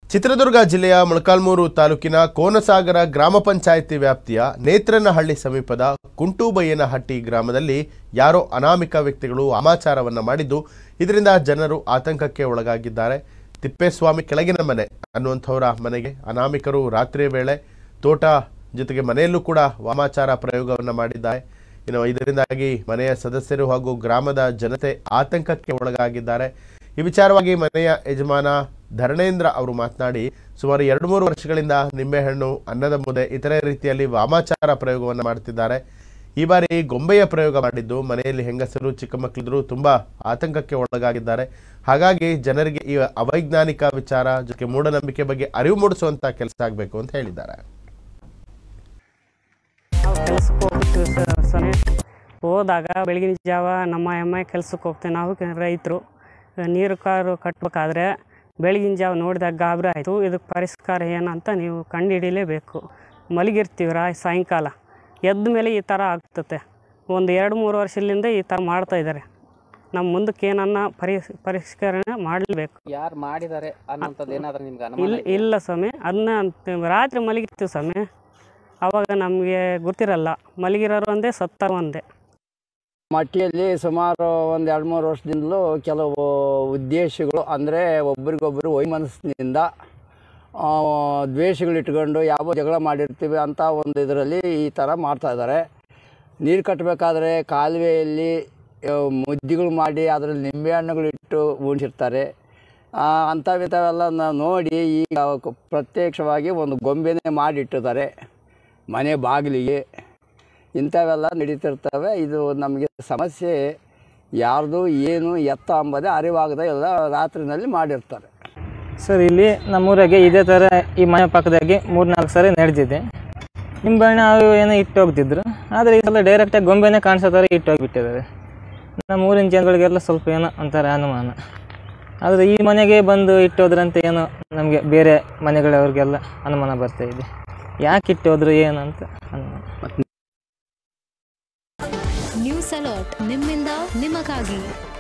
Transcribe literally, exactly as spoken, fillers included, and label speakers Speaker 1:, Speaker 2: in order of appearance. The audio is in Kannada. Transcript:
Speaker 1: ಚಿತ್ರದುರ್ಗ ಜಿಲ್ಲೆಯ ಮೊಳಕಾಲ್ಮೂರು ತಾಲೂಕಿನ ಕೋನಸಾಗರ ಗ್ರಾಮ ಪಂಚಾಯಿತಿ ವ್ಯಾಪ್ತಿಯ ನೇತ್ರನಹಳ್ಳಿ ಸಮೀಪದ ಕುಂಟುಬಯ್ಯನಹಟ್ಟಿ ಗ್ರಾಮದಲ್ಲಿ ಯಾರೋ ಅನಾಮಿಕ ವ್ಯಕ್ತಿಗಳು ವಾಮಾಚಾರವನ್ನ ಮಾಡಿದ್ದು ಇದರಿಂದ ಜನರು ಆತಂಕಕ್ಕೆ ಒಳಗಾಗಿದ್ದಾರೆ. ತಿಪ್ಪೇಸ್ವಾಮಿ ಕೆಳಗಿನ ಮನೆ ಅನ್ನುವಂಥವರ ಮನೆಗೆ ಅನಾಮಿಕರು ರಾತ್ರಿ ವೇಳೆ ತೋಟ ಜೊತೆಗೆ ಮನೆಯಲ್ಲೂ ಕೂಡ ವಾಮಾಚಾರ ಪ್ರಯೋಗವನ್ನು ಮಾಡಿದ್ದಾರೆ. ಇನ್ನು ಇದರಿಂದಾಗಿ ಮನೆಯ ಸದಸ್ಯರು ಹಾಗೂ ಗ್ರಾಮದ ಜನತೆ ಆತಂಕಕ್ಕೆ ಒಳಗಾಗಿದ್ದಾರೆ. ಈ ವಿಚಾರವಾಗಿ ಮನೆಯ ಯಜಮಾನ ಧರಣೇಂದ್ರ ಅವರು ಮಾತನಾಡಿ ಸುಮಾರು ಎರಡು ಮೂರು ವರ್ಷಗಳಿಂದ ನಿಂಬೆಹಣ್ಣು, ಅನ್ನದ ಮುದೆ ಇತರೆ ರೀತಿಯಲ್ಲಿ ವಾಮಾಚಾರ ಪ್ರಯೋಗವನ್ನು ಮಾಡುತ್ತಿದ್ದಾರೆ. ಈ ಬಾರಿ ಗೊಂಬೆಯ ಪ್ರಯೋಗ ಮಾಡಿದ್ದು ಮನೆಯಲ್ಲಿ ಹೆಂಗಸರು ಚಿಕ್ಕ ಮಕ್ಕಳಿದ್ರು ತುಂಬಾ ಆತಂಕಕ್ಕೆ ಒಳಗಾಗಿದ್ದಾರೆ. ಹಾಗಾಗಿ ಜನರಿಗೆ ಈ ಅವೈಜ್ಞಾನಿಕ ವಿಚಾರ ಜೊತೆಗೆ ಮೂಢನಂಬಿಕೆ ಬಗ್ಗೆ ಅರಿವು ಮೂಡಿಸುವಂತ ಕೆಲಸ ಆಗಬೇಕು ಅಂತ ಹೇಳಿದ್ದಾರೆ.
Speaker 2: ಹೋದಾಗ ಬೆಳಗಿನ ಜಾವ ನಮ್ಮ ಅಮ್ಮ ಕೆಲಸಕ್ಕೆ ಹೋಗ್ತೇವೆ. ನಾವು ರೈತರು ನೀರು ಕಾರು ಕಟ್ಟಬೇಕಾದ್ರೆ ಬೆಳಗಿನ ಜಾವ ನೋಡಿದಾಗ ಗಾಬರಿ ಆಯಿತು. ಇದಕ್ಕೆ ಪರಿಷ್ಕಾರ ಏನಂತ ನೀವು ಕಂಡುಹಿಡಿಯಲೇಬೇಕು. ಮಲಗಿರ್ತೀವಿ ರಾ ಸಾಯಂಕಾಲ ಎದ್ದ ಮೇಲೆ ಈ ಥರ ಆಗ್ತತೆ. ಒಂದು ಎರಡು ಮೂರು ವರ್ಷದಿಂದ ಈ ಥರ ಮಾಡ್ತಾಯಿದ್ದಾರೆ. ನಮ್ಮ ಮುಂದಕ್ಕೆ ಏನನ್ನ ಪರಿ ಪರಿಷ್ಕರಣೆ ಮಾಡಲೇಬೇಕು.
Speaker 3: ಯಾರು ಮಾಡಿದ್ದಾರೆ ಅನ್ನೋಂಥದ್ದು ಏನಾದರೂ ನಿಮ್ಗೆ
Speaker 2: ಇಲ್ಲ ಇಲ್ಲ ಸ್ವಾಮಿ, ಅದನ್ನ ರಾತ್ರಿ ಮಲಗಿರ್ತೀವಿ ಸ್ವಾಮಿ. ಆವಾಗ ನಮಗೆ ಗೊತ್ತಿರಲ್ಲ. ಮಲಗಿರೋರು ಒಂದೇ, ಸತ್ತರು ಒಂದೇ.
Speaker 4: ಮಟ್ಟಿಯಲ್ಲಿ ಸುಮಾರು ಒಂದು ಎರಡು ಮೂರು ವರ್ಷದಿಂದಲೂ ಕೆಲವು ಉದ್ದೇಶಗಳು ಅಂದರೆ ಒಬ್ರಿಗೊಬ್ಬರು ವೈಮನಸ್ಸಿನಿಂದ ದ್ವೇಷಗಳು ಇಟ್ಕೊಂಡು ಯಾವ ಜಗಳ ಮಾಡಿರ್ತೀವಿ ಅಂತ ಒಂದು ಇದರಲ್ಲಿ ಈ ಥರ ಮಾಡ್ತಾಯಿದ್ದಾರೆ. ನೀರು ಕಟ್ಟಬೇಕಾದ್ರೆ ಕಾಲುವೆಯಲ್ಲಿ ಮುದ್ದಿಗಳು ಮಾಡಿ ಅದರಲ್ಲಿ ನಿಂಬೆಹಣ್ಣುಗಳು ಇಟ್ಟು ಉಣಿಸಿರ್ತಾರೆ. ಅಂಥವಿಂಥವೆಲ್ಲ ನಾವು ನೋಡಿ ಈಗ ಪ್ರತ್ಯಕ್ಷವಾಗಿ ಒಂದು ಗೊಂಬೆನೇ ಮಾಡಿಟ್ಟಿದ್ದಾರೆ ಮನೆ ಬಾಗಿಲಿಗೆ. ಇಂಥವೆಲ್ಲ ನಡೀತಿರ್ತವೆ. ಇದು ನಮಗೆ ಸಮಸ್ಯೆ ಯಾರ್ದು ಏನು ಎತ್ತ ಅಂಬದೇ ಅರಿವಾಗದೆ ಎಲ್ಲ ರಾತ್ರಿನಲ್ಲಿ ಮಾಡಿರ್ತಾರೆ.
Speaker 5: ಸರ್, ಇಲ್ಲಿ ನಮ್ಮೂರಾಗೆ ಇದೇ ಥರ ಈ ಮನೆ ಪಕ್ಕದಾಗೆ ಮೂರು ನಾಲ್ಕು ಸರಿ ನಡೆದಿದೆ. ನಿಂಬೆಹಣ್ಣು ಅವು ಏನೋ ಇಟ್ಟು ಹೋಗ್ತಿದ್ರು. ಆದರೆ ಈ ಸಲ ಡೈರೆಕ್ಟಾಗಿ ಗೊಂಬೆನೇ ಕಾಣಿಸೋ ಥರ ಇಟ್ಟು ಹೋಗಿಬಿಟ್ಟಿದ್ದಾರೆ. ನಮ್ಮ ಊರಿನ ಜನಗಳಿಗೆಲ್ಲ ಸ್ವಲ್ಪ ಏನೋ ಒಂಥರ ಅನುಮಾನ. ಆದರೆ ಈ ಮನೆಗೆ ಬಂದು ಇಟ್ಟೋದ್ರಂತೆ ಏನೋ ನಮಗೆ ಬೇರೆ ಮನೆಗಳವ್ರಿಗೆಲ್ಲ ಅನುಮಾನ ಬರ್ತಾಯಿದೆ. ಯಾಕೆ ಇಟ್ಟೋದ್ರು ಏನಂತ ಅನುಮಾನ.
Speaker 6: ನ್ಯೂಸ್ ಅಲರ್ಟ್, ನಿಮ್ಮಿಂದ ನಿಮಗಾಗಿ.